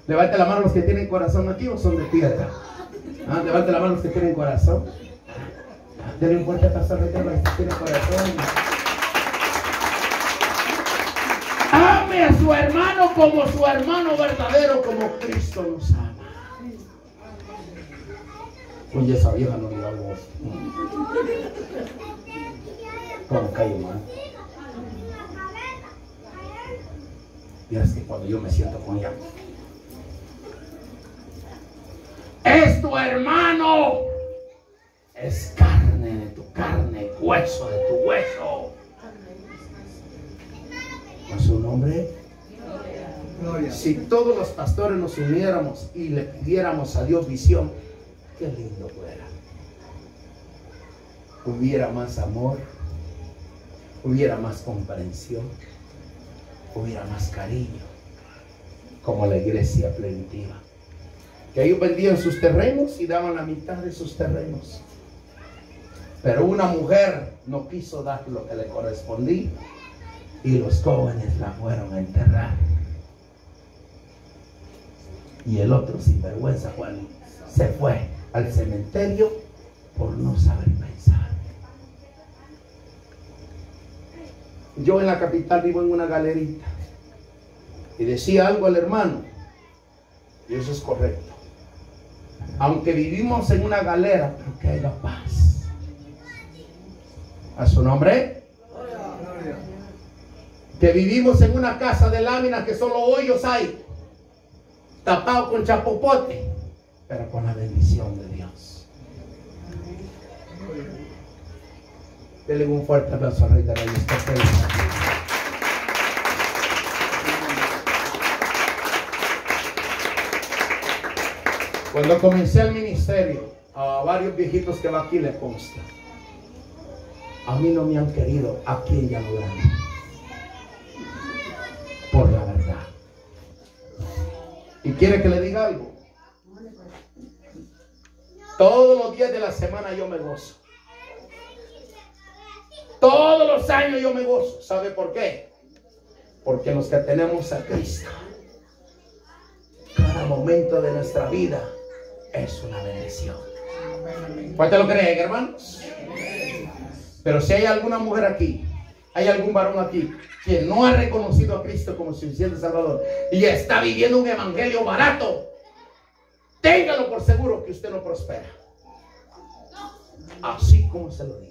Levante la mano los que tienen corazón aquí o son de piedra. Levante la mano los que tienen corazón. Denle un fuerte aplauso a los que tienen corazón. Ame a su hermano como su hermano verdadero, como Cristo nos ama. Oye, esa vieja no le da voz. ¿Cómo cae mal? Y es que cuando yo me siento con ella, es tu hermano, es carne de tu carne, hueso de tu hueso. ¿A su nombre? Si todos los pastores nos uniéramos y le pidiéramos a Dios visión, qué lindo fuera. Hubiera más amor, hubiera más comprensión, hubiera más cariño, como la iglesia primitiva, que ellos vendían sus terrenos y daban la mitad de sus terrenos, pero una mujer no quiso dar lo que le correspondía y los jóvenes la fueron a enterrar. Y el otro sinvergüenza Juan se fue al cementerio por no saber pensar. Yo en la capital vivo en una galerita y decía algo al hermano, y eso es correcto. Aunque vivimos en una galera, pero que haya paz. ¿A su nombre? Que vivimos en una casa de láminas que solo hoyos hay, tapado con chapopote, pero con la bendición de Dios. Denle un fuerte aplauso a Rey de Reyes. Cuando comencé el ministerio, a varios viejitos que va aquí le consta, a mí no me han querido aquí en Llano Grande, por la verdad. ¿Y quiere que le diga algo? Todos los días de la semana yo me gozo. Todos los años yo me gozo. ¿Sabe por qué? Porque los que tenemos a Cristo, cada momento de nuestra vida es una bendición. ¿Cuántos lo creen, hermanos? Pero si hay alguna mujer aquí, hay algún varón aquí que no ha reconocido a Cristo como suficiente Salvador y está viviendo un evangelio barato, téngalo por seguro que usted no prospera. Así como se lo digo.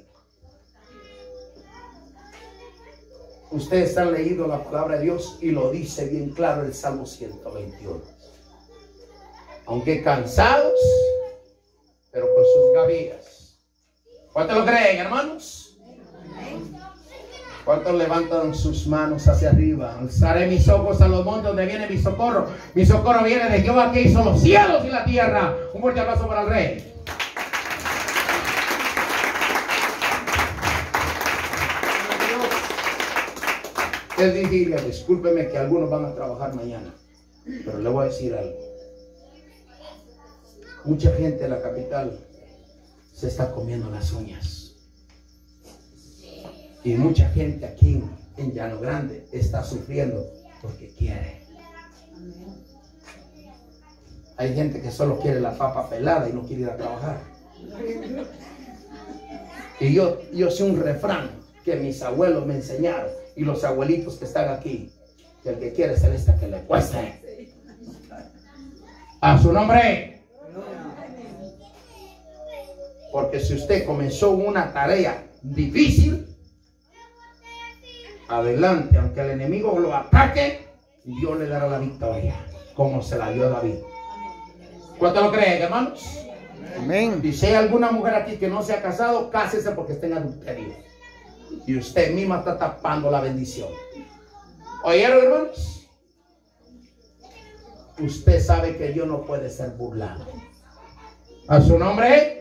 Ustedes han leído la palabra de Dios y lo dice bien claro el Salmo 121. Aunque cansados, pero por sus gavillas. ¿Cuántos lo creen, hermanos? ¿Cuántos levantan sus manos hacia arriba? Alzaré mis ojos a los montes donde viene mi socorro. Mi socorro viene de Jehová que hizo los cielos y la tierra. Un fuerte aplauso para el Rey. Es vigilia, discúlpeme que algunos van a trabajar mañana, pero le voy a decir algo. Mucha gente en la capital se está comiendo las uñas. Y mucha gente aquí en Llano Grande está sufriendo porque quiere. Hay gente que solo quiere la papa pelada y no quiere ir a trabajar. Y yo sé un refrán que mis abuelos me enseñaron y los abuelitos que están aquí, que el que quiere ser esta que le cueste. A su nombre. Porque si usted comenzó una tarea difícil, adelante, aunque el enemigo lo ataque, Dios le dará la victoria, como se la dio a David. ¿Cuánto lo creen, hermanos? Amén. Y si hay alguna mujer aquí que no se ha casado, cásese porque está en adulterio. Y usted misma está tapando la bendición. ¿Oyeron, hermanos? Usted sabe que Dios no puede ser burlado. A su nombre.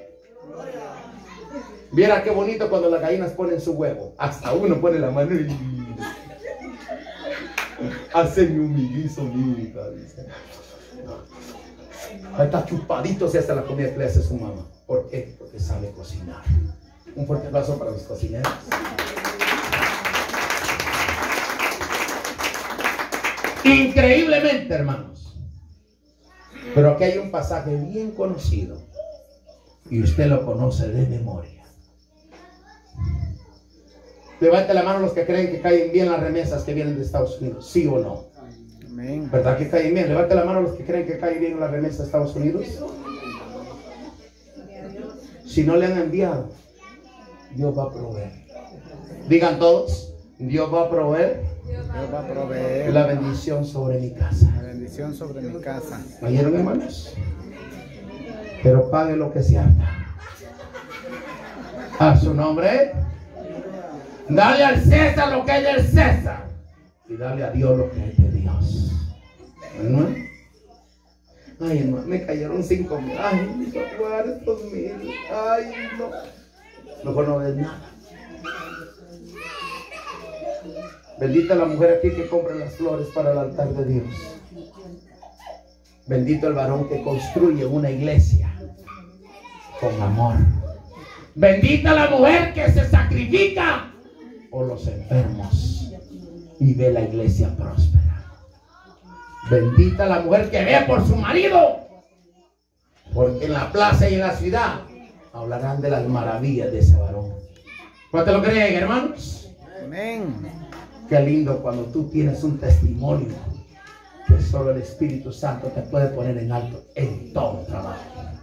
Viera qué bonito cuando las gallinas ponen su huevo. Hasta uno pone la mano y hacen un miguizo, mira, dice. Ahí está chupadito, se hace la comida que le hace su mamá. ¿Por qué? Porque sabe cocinar. Un fuerte aplauso para los cocineros. Increíblemente, hermanos, Pero aquí hay un pasaje bien conocido y usted lo conoce de memoria. Levante la mano los que creen que caen bien las remesas que vienen de Estados Unidos, ¿sí o no? Amén. ¿Verdad que caen bien? Levante la mano los que creen que caen bien las remesas de Estados Unidos. Si no le han enviado, Dios va a proveer. Digan todos, Dios va a proveer. Dios va a proveer La bendición sobre mi casa. la bendición sobre mi casa. ¿Me oyeron, hermanos? Pero pague lo que se harta. A su nombre. Dale al César lo que es del César. Y dale a Dios lo que es de Dios. ¿No? Ay, hermano, me cayeron 5,000. Ay, no voy a dar estos 1,000. Ay, no. Mejor no ves nada. Bendita la mujer aquí que compra las flores para el altar de Dios. Bendito el varón que construye una iglesia con amor. Bendita la mujer que se sacrifica por los enfermos y ve la iglesia próspera. Bendita la mujer que ve por su marido, porque en la plaza y en la ciudad hablarán de las maravillas de ese varón. ¿Cuánto lo creen, hermanos? Amén. Qué lindo cuando tú tienes un testimonio que solo el Espíritu Santo te puede poner en alto en todo trabajo.